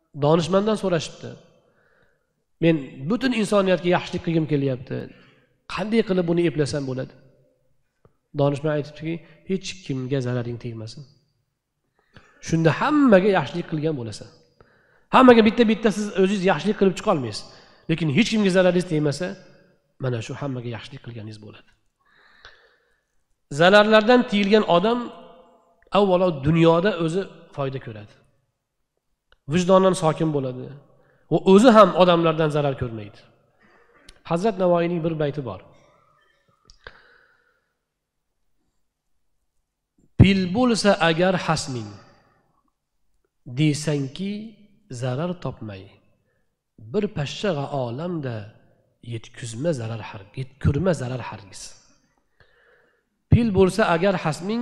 donishmanddan so'rashibdi. Men butun insoniyatga yaxshilik qilgim kelyapti. Qanday qilib buni eplasam bo'ladi? Donishmand aytibdiki, hech kimga zararing tegmasin. Shunda hammaga yaxshilik qilgan bo'lasan. Hammaga bitta siz o'zingiz yaxshilik qilib chiqa olmaysiz. Lekin hech kimga zararingiz tegmasa, mana shu hammaga yaxshilik qilganingiz bo'ladi. Zararlardan tiyilgan odam avvalo dunyoda o'zi foyda ko'radi. Vijdonan sokin bo'ladi va o'zi ham odamlardan zarar ko'rmaydi. Hazrat Navoiyning bir bayti bor. Pil bo'lsa agar hasming, deysanki zarar topmay, bir pashshaga olamda yetkazma zarar hargiz. Pil bo'lsa agar hasming,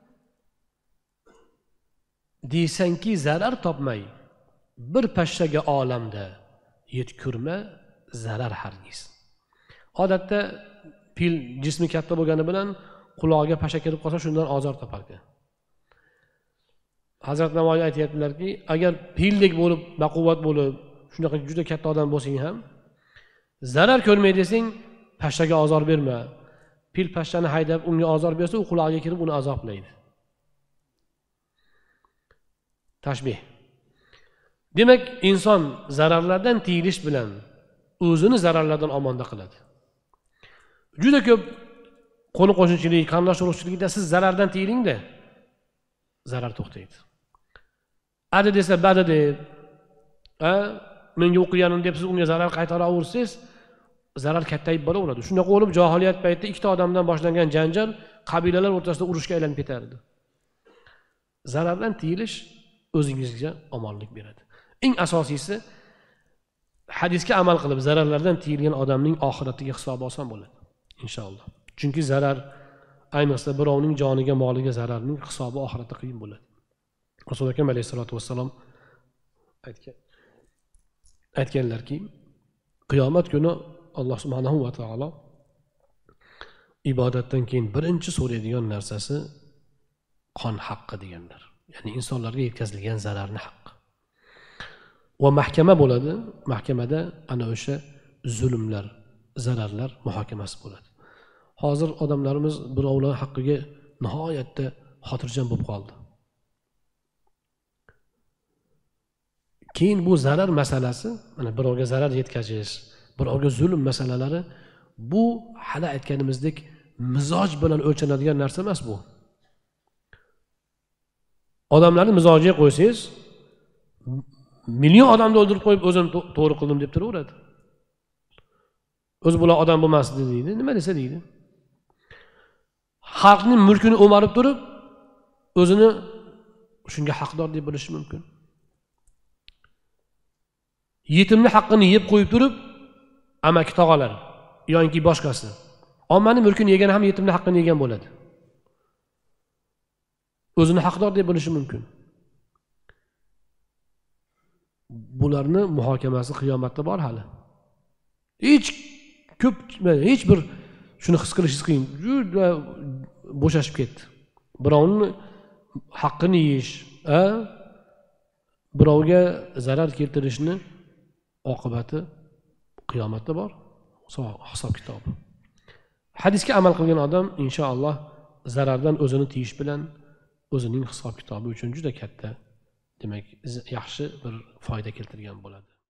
deysanki zarar topmay, bir pashshaga olamda yetkazma zarar hargiz. Odatda pil jismi katta bo'lgani bilan qulog'iga pashsha kirib qolsa shundan ozor topar ekan. Hazrat Navoiy aytayaptilarki, agar pildek bo'lib, baquvvat bo'lib, shunaqa juda katta odam bo'lsang ham, zarar ko'rmay desang, pashshaga ozor berma. Pil pashshani haydab unga ozor bersa, u qulog'iga kirib uni azoblaydi. Tashbih. Demak, inson zararlardan tiyilish bilan o'zini zararlardan omonda qiladi. Juda ko'p qo'ni qo'shnichilik, qarindosh urug'chilikda siz zarardan tiyiling-da, zarar to'xtaydi. Adi desa badi deb, menga o'qiganim deb siz unga zarar qaytaraversangiz, zarar kattayib boraveradi. Shunaqa bo'lib, jahiliyat paytida ikkita odamdan boshlangan janjal qabilalar o'rtasida urushga aylanib ketardi. Zarardan tiyilish o'zingizga omonlik beradi. Eng asosiysi hadisga amal qilib zararlardan tiyilgan odamning oxiratiga hisobi oson bo'ladi, inshaalloh. Chunki zarar, ayniqsa birovning joniga, moliga zararning hisobi oxiratda qiyin bo'ladi. Rasul akram alayhisolatu vassalom aytganlarki, qiyomat kuni Alloh subhanahu va taolo ibodatdan keyin birinchi so'raydigan narsasi qon haqqi deganlar. Ya'ni insonlarga yetkazilgan zararni haqqi. Va mahkama bo'ladi. Mahkamada ana o'sha zulmlar, zararlar muhokamasi bo'ladi. Hozir odamlarimiz birovlar haqqiga nihoyatda xotirjam bo'lib qoldi. Keyin bu zarar masalasi, mana birovga zarar yetkazish, birovga zulm masalalari, bu hali aytganimizdek mizoj bilan o'lchanadigan narsa emas bu. Odamlarni mizojiga qo'ysangiz, million odamni o'ldirib qo'yib o'zim to'g'ri qildim deb turaveradi. O'zi bular odam bo'lmasdi deydi, nima desa deydi. Xalqning mulkini o'marib turib, o'zini shunga haqdor deb bilishi mumkin. Yetimni haqqini yeb qo'yib turib, amaki tog'alar yoki boshqasi ommaning mulkini yegan ham yetimni haqqini yegan bo'ladi. O'zini haqdor deb bilishi mumkin. Bularni muhokamasi qiyomatda bor hali. Hech bir shuni his qilishingiz qiyin. Juda bo'shashib ketdi. Birovning haqqini yeyish, birovga zarar keltirishni oqibati qiyomatda bor. Hisob kitobi. Hadisga amal qilgan odam inshaalloh zarardan o'zini tiyish bilan o'zining hisob kitobi uchun juda katta, demak, yaxshi bir foyda keltirgan bo'ladi.